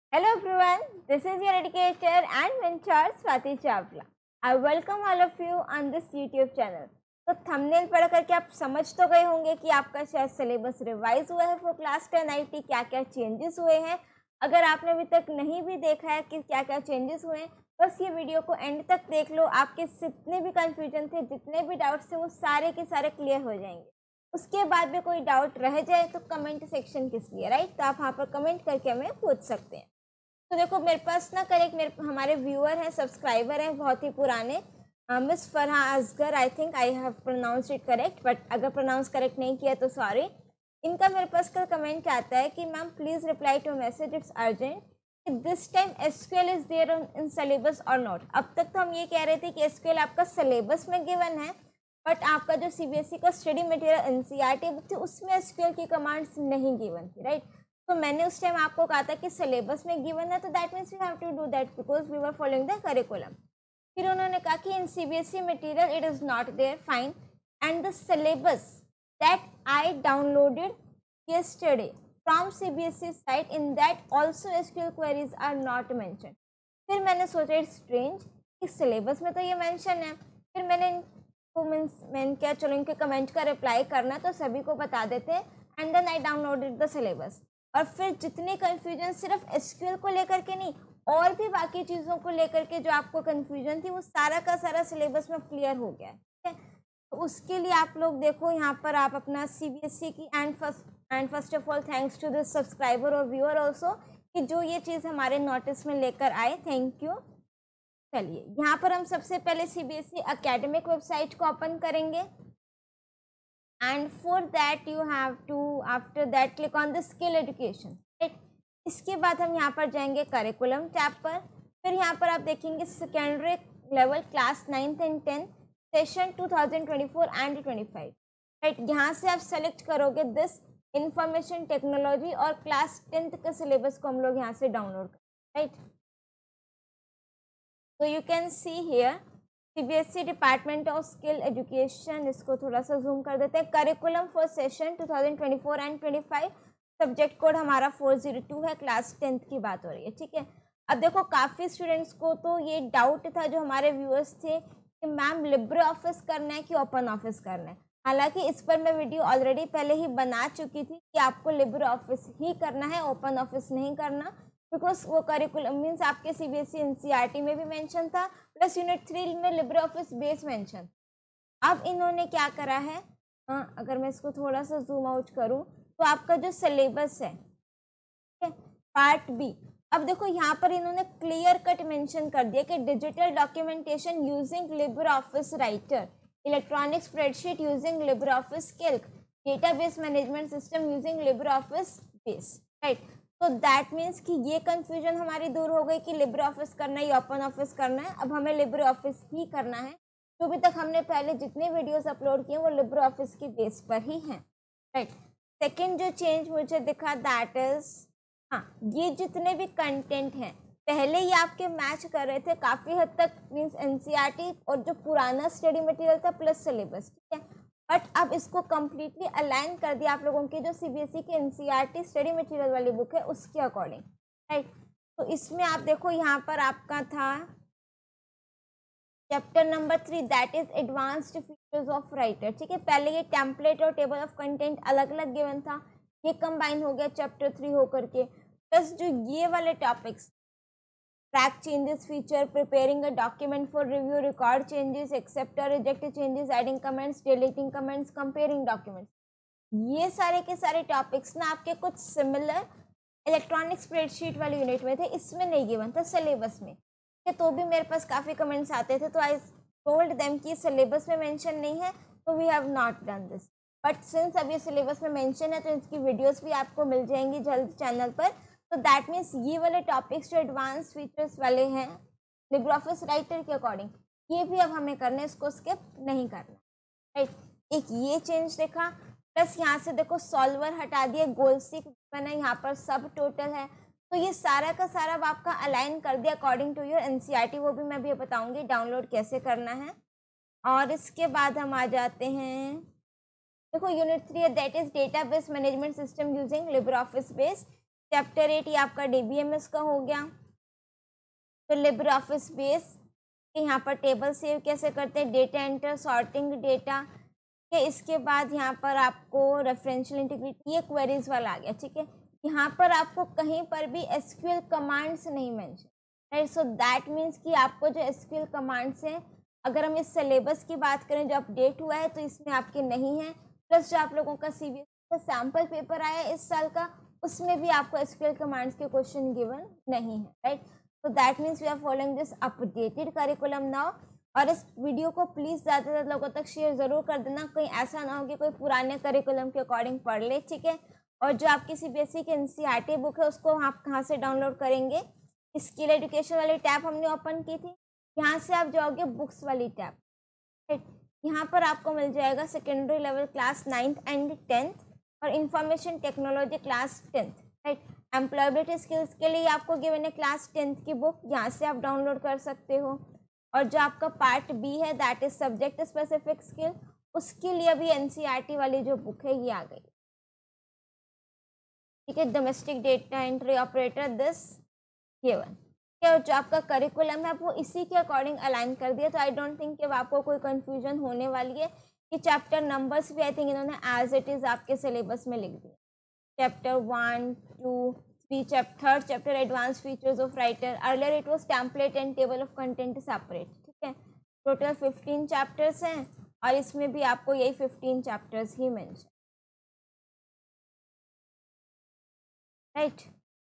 Hello everyone, this is your educator and mentor Swati Chawla. I welcome all of you on this YouTube channel. तो thumbnail पढ़ करके आप समझ तो गए होंगे कि आपका शायद सिलेबस रिवाइज हुआ है फॉर क्लास 10 IT, क्या क्या चेंजेस हुए हैं। अगर आपने अभी तक नहीं भी देखा है कि क्या क्या चेंजेस हुए हैं, बस ये वीडियो को एंड तक देख लो। आपके जितने भी कन्फ्यूजन थे, जितने भी डाउट्स थे, वो सारे के सारे क्लियर हो जाएंगे। उसके बाद भी कोई डाउट रह जाए तो कमेंट सेक्शन किस लिए, राइट? तो आप वहाँ पर कमेंट करके हमें पूछ सकते हैं। तो देखो मेरे पास ना कल एक हमारे व्यूअर हैं, सब्सक्राइबर हैं, बहुत ही पुराने, miss Farah Asghar. I think I have pronounce it correct, but अगर प्रोनाउंस करेक्ट नहीं किया तो सॉरी। इनका मेरे पास कल कमेंट आता है कि ma'am please reply to message, it's urgent. This time SQL is there in syllabus और नॉट। अब तक तो हम ये कह रहे थे कि एसक्यूएल आपका सिलेबस में गिवन है, बट आपका जो सीबीएसई का स्टडी मटेरियल एनसीईआरटी बुक थी उसमें एसक्यूएल की कमांड्स नहीं गिवन थी, राइट? तो मैंने उस टाइम आपको कहा था कि सिलेबस में गिवन है, तो that means we have to do that because we were following the curriculum. फिर उन्होंने कहा कि in CBSE material it is not there, fine, and the syllabus that I downloaded yesterday from CBSE site, in that also SQL queries are not mentioned। फिर मैंने सोचा it's strange कि syllabus में तो ये मेंशन है। फिर मैंने क्या, चलो इनके कमेंट का रिप्लाई करना तो सभी को बता देते हैं। And then I downloaded the syllabus. और फिर जितनी कन्फ्यूजन सिर्फ एसक्यूएल को लेकर के नहीं, और भी बाकी चीज़ों को लेकर के जो आपको कन्फ्यूजन थी, वो सारा का सारा सिलेबस में क्लियर हो गया है, ठीक है? तो उसके लिए आप लोग देखो यहाँ पर आप अपना सीबीएसई की and first of all thanks to this subscriber और व्यूअर ऑल्सो कि जो ये चीज़ हमारे नोटिस में लेकर आए, थैंक यू। चलिए यहाँ पर हम सबसे पहले सीबीएसई एकेडमिक वेबसाइट को ओपन करेंगे, and for that you have to after that click on the skill education, right? इसके बाद हम यहाँ पर जाएंगे करिकुलम टैब पर। फिर यहाँ पर आप देखेंगे secondary level class 9th and 10th session 2024 and 25, right? यहाँ से आप सेलेक्ट करोगे दिस इंफॉर्मेशन टेक्नोलॉजी, और क्लास 10th के सिलेबस को हम लोग यहाँ से डाउनलोड करें, राइट? तो you can see here CBSE department of skill education, इसको थोड़ा सा जूम कर देते हैं। Curriculum for session 2024 and 25, subject code हमारा 402 है, क्लास 10th की बात हो रही है, ठीक है? अब देखो काफ़ी स्टूडेंट्स को तो ये डाउट था, जो हमारे व्यूअर्स थे, कि मैम लिब्रे ऑफिस करना है कि ओपन ऑफिस करना है। हालांकि इस पर मैं वीडियो ऑलरेडी पहले ही बना चुकी थी कि आपको लिब्रे ऑफिस ही करना है, ओपन ऑफिस नहीं करना, बिकॉज वो करिकुलम मीन्स आपके सीबीएसई एनसीईआरटी में भी मेंशन था, प्लस यूनिट 3 में लिब्रे ऑफिस बेस मेंशन। अब इन्होंने क्या करा है, अगर मैं इसको थोड़ा सा जूम आउट करूं तो आपका जो सिलेबस है, ठीक है, पार्ट बी, अब देखो यहाँ पर इन्होंने क्लियर कट मेंशन कर दिया कि digital documentation using Libre Office Writer, electronic spreadsheet using Libre Office Calc, database management system using Libre Office Base, right? तो दैट मीन्स कि ये कंफ्यूजन हमारी दूर हो गई कि लिब्रे ऑफिस करना है या ओपन ऑफिस करना है। अब हमें लिब्रे ऑफिस ही करना है। जो भी तक हमने पहले जितने वीडियोस अपलोड किए वो लिब्रे ऑफिस की बेस पर ही हैं, राइट? सेकेंड जो चेंज मुझे दिखा दैट इज, हाँ, ये जितने भी कंटेंट हैं पहले ही आपके मैच कर रहे थे काफ़ी हद तक, मीन्स एनसीईआरटी और जो पुराना स्टडी मटेरियल था प्लस सिलेबस, ठीक है? बट अब इसको कम्प्लीटली अलाइन कर दिया आप लोगों की जो सीबीएसई की एनसीईआरटी स्टडी मटेरियल वाली बुक है उसके अकॉर्डिंग, राइट? तो इसमें आप देखो यहाँ पर आपका था chapter number 3 that is advanced features of Writer, ठीक है? पहले ये टेम्पलेट और टेबल ऑफ कंटेंट अलग अलग गिवन था, ये कंबाइन हो गया चैप्टर 3 होकर के। प्लस जो ये वाले topics, track changes feature, preparing a document for review, record changes, accept or reject changes, adding comments, deleting comments, comparing documents, ये सारे के सारे टॉपिक्स ना आपके कुछ सिमिलर इलेक्ट्रॉनिक स्प्रेडशीट वाली यूनिट में थे, इसमें नहीं गिवन था सिलेबस में, तो भी मेरे पास काफ़ी कमेंट्स आते थे, तो आई टोल्ड देम कि सिलेबस में मेंशन नहीं है, तो we have not done this. But since अब ये सिलेबस में मेंशन है तो इसकी वीडियोस भी आपको मिल जाएंगी जल्द चैनल पर। तो दैट मीन्स ये वाले टॉपिक्स जो एडवांस फीचर्स वाले हैं लिब्रे ऑफिस राइटर के अकॉर्डिंग, ये भी अब हमें करना है, इसको स्किप नहीं करना, राइट? एक ये चेंज देखा। प्लस यहाँ से देखो सॉल्वर हटा दिए, गोल सीख बना, यहाँ पर सब टोटल है, तो ये सारा का सारा अब आपका अलाइन कर दिया अकॉर्डिंग टू योर एनसीईआरटी, वो भी मैं भी बताऊंगी डाउनलोड कैसे करना है। और इसके बाद हम आ जाते हैं, देखो यूनिट 3 है that is database management system using Libre Office Base. Chapter 8 ये आपका DBMS का हो गया। फिर लिब्रे ऑफिस बेस कि यहाँ पर टेबल सेव कैसे करते हैं, डेटा एंटर, सॉर्टिंग डेटा के। इसके बाद यहाँ पर आपको रेफरेंशियल इंटीग्रिटी, ये क्वेरीज वाला आ गया, ठीक है। यहाँ पर आपको कहीं पर भी SQL कमांड्स नहीं mention, right. So that means कि आपको जो SQL कमांड्स हैं, अगर हम इस सिलेबस की बात करें जो अपडेट हुआ है तो इसमें आपके नहीं है। प्लस जो आप लोगों का CBSE का सैम्पल पेपर आया है इस साल का, उसमें भी आपको SQL कमांड्स के क्वेश्चन गिवन नहीं है, right. So that means we are following this updated curriculum now। और इस वीडियो को प्लीज़ ज़्यादा से ज़्यादा लोगों तक शेयर ज़रूर कर देना, कहीं ऐसा ना हो कि कोई पुराने करिकुलम के अकॉर्डिंग पढ़ ले, ठीक है। और जो आपकी CBSE की NCERT बुक है उसको आप कहाँ से डाउनलोड करेंगे, स्किल एजुकेशन वाली टैब हमने ओपन की थी, यहाँ से आप जाओगे बुक्स वाली टैब, राइट। यहाँ पर आपको मिल जाएगा secondary level class 9th and 10th और information technology class 10th, right. Employability skills के लिए आपको गिवन है क्लास 10th की बुक, यहाँ से आप डाउनलोड कर सकते हो। और जो आपका पार्ट बी है that is subject specific skill, उसके लिए अभी NCERT वाली जो बुक है ये आ गई, ठीक है। Domestic data entry operator this given, और जो आपका करिकुलम है वो इसी के अकॉर्डिंग अलाइन कर दिया। तो आई डोंट थिंक कि आपको कोई कंफ्यूजन होने वाली है कि चैप्टर नंबर्स भी आई थिंक इन्होंने एज इट इज़ आपके सिलेबस में लिख दिया। Chapter 1, 2, 3, third chapter advanced features of writer, earlier it was template and table of content separate, ठीक है। टोटल 15 चैप्टर्स हैं और इसमें भी आपको यही 15 चैप्टर्स ही मेंशन, राइट,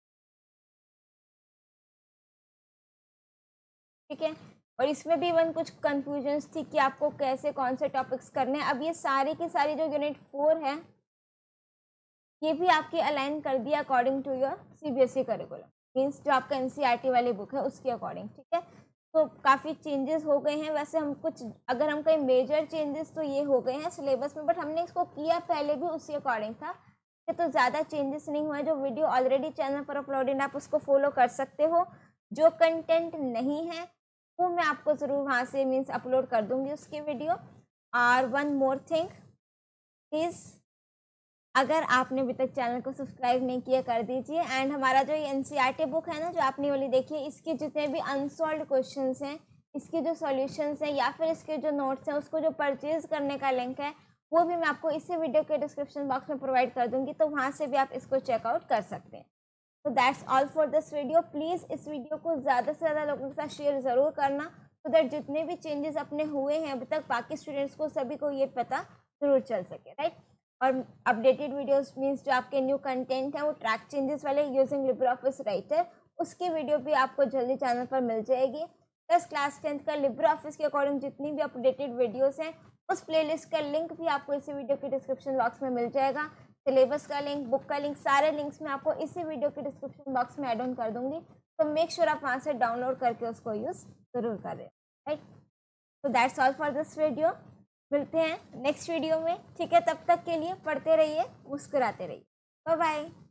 ठीक है। और इसमें भी इवन कुछ कंफ्यूजन्स थी कि आपको कैसे कौन से टॉपिक्स करने हैं। अब ये सारी की सारी जो यूनिट 4 है ये भी आपकी अलाइन कर दिया according to your CBSE curriculum, means जो आपका NCERT वाली बुक है उसके अकॉर्डिंग, ठीक है। तो काफ़ी चेंजेस हो गए हैं। वैसे हम कुछ अगर हम कहीं मेजर चेंजेस तो ये हो गए हैं सिलेबस में, बट हमने इसको किया पहले भी उसी अकॉर्डिंग था, तो ज़्यादा चेंजेस नहीं हुआ है। जो वीडियो ऑलरेडी चैनल पर अपलोडेड आप उसको फॉलो कर सकते हो, जो कंटेंट नहीं है वो मैं आपको ज़रूर वहाँ से मीन्स अपलोड कर दूँगी उसकी वीडियो। और वन मोर थिंग, प्लीज़ अगर आपने अभी तक चैनल को सब्सक्राइब नहीं किया कर दीजिए। एंड हमारा जो ये NCERT बुक है ना जो आपने वाली देखी है, इसके जितने भी अनसॉल्व्ड क्वेश्चंस हैं, इसके जो सॉल्यूशंस हैं या फिर इसके जो नोट्स हैं, उसको जो परचेज करने का लिंक है वो भी मैं आपको इसी वीडियो के डिस्क्रिप्शन बॉक्स में प्रोवाइड कर दूंगी, तो वहाँ से भी आप इसको चेकआउट कर सकते हैं। तो that's all for this video. Please इस वीडियो को ज़्यादा से ज़्यादा लोगों के साथ शेयर ज़रूर करना, सो दैट जितने भी चेंजेस अपने हुए हैं अभी तक बाकी स्टूडेंट्स को सभी को ये पता ज़रूर चल सके, राइट। और अपडेटेड वीडियोस मीन्स जो आपके न्यू कंटेंट है वो ट्रैक चेंजेस वाले यूजिंग लिब्रे ऑफिस राइटर, उसकी वीडियो भी आपको जल्दी चैनल पर मिल जाएगी। प्लस क्लास 10th का लिब्रे ऑफिस के अकॉर्डिंग जितनी भी अपडेटेड वीडियोस हैं उस प्लेलिस्ट का लिंक भी आपको इसी वीडियो के डिस्क्रिप्शन बॉक्स में मिल जाएगा। सिलेबस का लिंक, बुक का लिंक, सारे लिंक्स मैं आपको इसी वीडियो के डिस्क्रिप्शन बॉक्स में ऐड ऑन कर दूंगी, तो मेक श्योर आप वहाँ से डाउनलोड करके उसको यूज़ ज़रूर करें, राइट। तो that's all for this video. मिलते हैं नेक्स्ट वीडियो में, ठीक है। तब तक के लिए पढ़ते रहिए, मुस्कुराते रहिए। Bye bye.